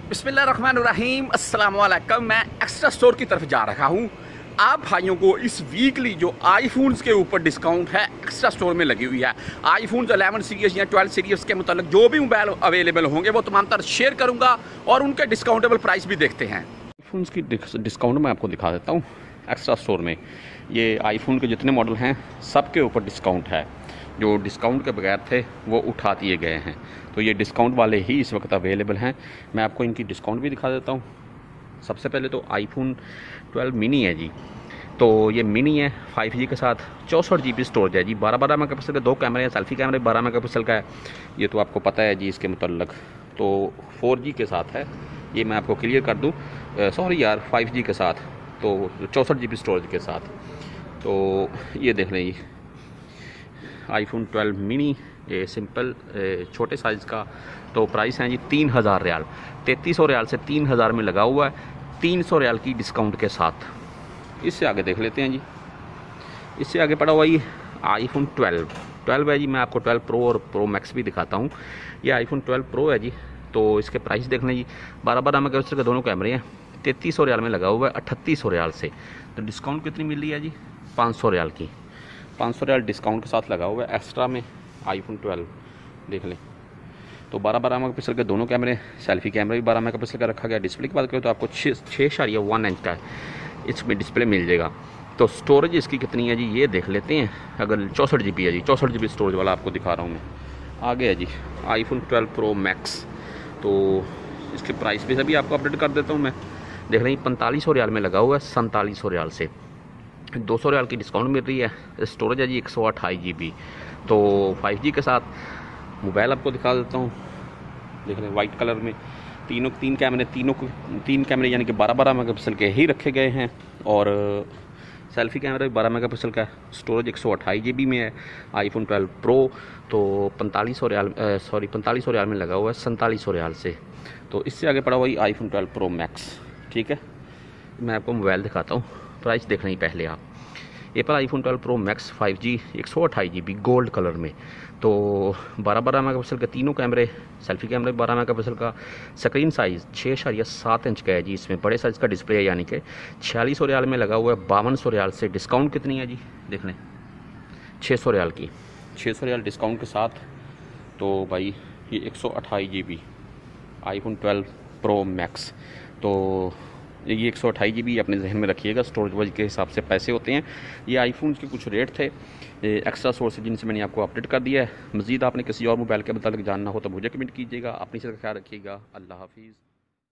बिस्मिल्लाहिर्रहमानिर्रहीम अस्सलाम वालेकुम। मैं एक्स्ट्रा स्टोर की तरफ जा रहा हूँ। आप भाइयों को इस वीकली जो आईफोन्स के ऊपर डिस्काउंट है एक्स्ट्रा स्टोर में लगी हुई है। आईफोन 11 सीरीज़ या 12 सीरीज़ के मुतालिक जो भी मोबाइल अवेलेबल होंगे वो तमाम तरह शेयर करूँगा और उनके डिस्काउंटेबल प्राइस भी देखते हैं। आईफोन्स की डिस्काउंट मैं आपको दिखा देता हूँ एक्स्ट्रा स्टोर में। ये आईफोन के जितने मॉडल हैं सब के ऊपर डिस्काउंट है। जो डिस्काउंट के बगैर थे वो उठा दिए गए हैं, तो ये डिस्काउंट वाले ही इस वक्त अवेलेबल हैं। मैं आपको इनकी डिस्काउंट भी दिखा देता हूँ। सबसे पहले तो आईफोन 12 मिनी है जी। तो ये मिनी है 5G के साथ, 64 GB स्टोरेज है जी। 12 मेगापिक्सल के 2 कैमरे हैं, सेल्फी कैमरे 12 मेगापिक्सल का है, ये तो आपको पता है जी इसके मुतल्लक। तो 4G के साथ है, ये मैं आपको क्लियर कर दूँ, सॉरी यार 5G के साथ, तो 64 GB स्टोरेज के साथ। तो ये देख लें, आईफोन 12 मिनी ये सिंपल छोटे साइज़ का। तो प्राइस है जी 3000 रियाल, 3300 रियाल से 3000 में लगा हुआ है, 300 रियाल की डिस्काउंट के साथ। इससे आगे देख लेते हैं जी। इससे आगे पड़ा हुआ ये आईफोन 12 है जी। मैं आपको 12 प्रो और प्रो मैक्स भी दिखाता हूँ। ये आईफोन 12 प्रो है जी। तो इसके प्राइस देख लें जी। 12 मेगापिक्सल के दोनों कैमरे हैं, 3300 रियाल में लगा हुआ है 3800 रियाल से। तो डिस्काउंट कितनी मिल रही है जी? 500 रियाल की, 500 रियाल डिस्काउंट के साथ लगा हुआ है एक्स्ट्रा में आईफोन 12 देख लें। तो 12 मेगापिक्सल के दोनों कैमरे, सेल्फी कैमरा भी 12 मेगापिक्सल का रखा गया। डिस्प्ले की बात करें तो आपको 6.1 इंच का इसमें डिस्प्ले मिल जाएगा। तो स्टोरेज इसकी कितनी है जी ये देख लेते हैं। अगर 64 GB है जी, 64 GB स्टोरेज वाला आपको दिखा रहा हूँ मैं। आगे है जी आईफोन 12 प्रो मैक्स। तो इसके प्राइस भी सभी आपको अपडेट कर देता हूँ मैं। देख रहे हैं 4500 रियाल में लगा हुआ है 4700 रियाल से, 200 रियाल की डिस्काउंट मिल रही है। स्टोरेज है जी 128 GB। तो 5G के साथ मोबाइल आपको दिखा देता हूँ। देख रहे हैं वाइट कलर में तीन कैमरे यानी कि 12 मेगापिक्सल के ही रखे गए हैं। और सेल्फी कैमरा भी 12 मेगापिक्सल का है। स्टोरेज 128 GB में है आईफोन 12 प्रो। तो 4500 रियाल में लगा हुआ है 4700 रियाल से। तो इससे आगे पड़ा हुआ ही आईफोन 12 प्रो मैक्स। ठीक है, मैं आपको मोबाइल दिखाता हूँ, प्राइस देख रहे हैं पहले आप। ये पर iPhone 12 pro max 5G 128 GB gold colour में। तो 12 मेगापिक्सल के तीनों कैमरे, सेल्फी कैमरे 12 मेगापिक्सल का, स्क्रीन साइज़ 6.7 इंच का है जी। इसमें बड़े साइज़ का डिस्प्ले है, यानी कि 4600 रियाल में लगा हुआ है 5200 रियाल से। डिस्काउंट कितनी है जी देख लें, 600 रियाल की, 600 रियाल डिस्काउंट के साथ। तो भाई ये 128 GB आईफोन 12 प्रो मैक्स। तो ये 128 GB अपने जहन में रखिएगा, स्टोरेज वाइज के हिसाब से पैसे होते हैं। ये आईफोन के कुछ रेट थे एक्स्ट्रा सोर्स से, जिनसे मैंने आपको अपडेट कर दिया है। मज़ीद आपने किसी और मोबाइल के मुताबिक जानना हो तो मुझे कमेंट कीजिएगा। अपनी सेहत का ख्याल रखिएगा। अल्लाह हाफिज़।